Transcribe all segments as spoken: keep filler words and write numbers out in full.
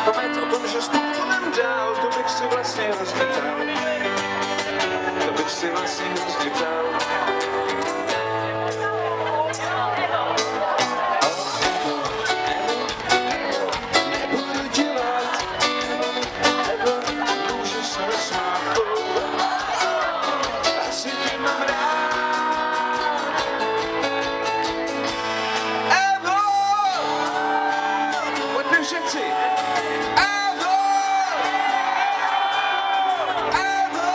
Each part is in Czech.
paměť o tom, že spolu budem dál, to bych si vlastně hrozně přál. To bych si vlastně hrozně přál. Nebudu dělat, Evo, můžeš se smát, asi tě mám rád. Evo, pojďme všetci. Evo, Evo.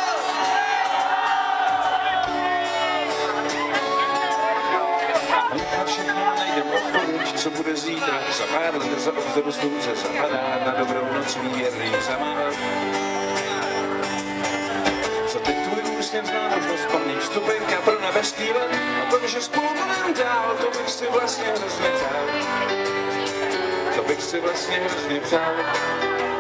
A všechno najdem odpověď, co bude zítra. Za pár let za obzoru slunce zapadá, na dobrou noc věrný zamávat. Co teď tvůj úsměv zná možnost vzpomnět, vstupenka pro nebeský let. A to, že spolu budem dál, to bych si vlastně hrozně přál. To bych si vlastně hrozně přál.